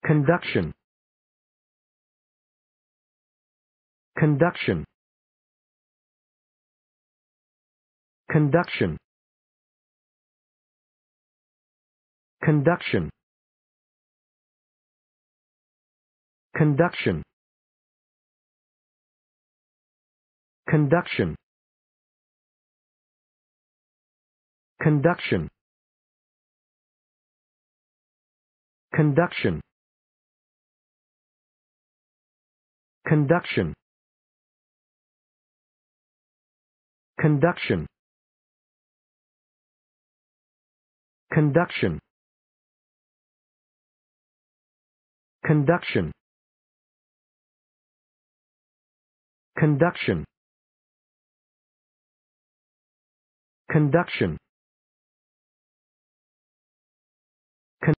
conduction, conduction, conduction, conduction, conduction, conduction, conduction, conduction, conduction, conduction, conduction, conduction, conduction, conduction,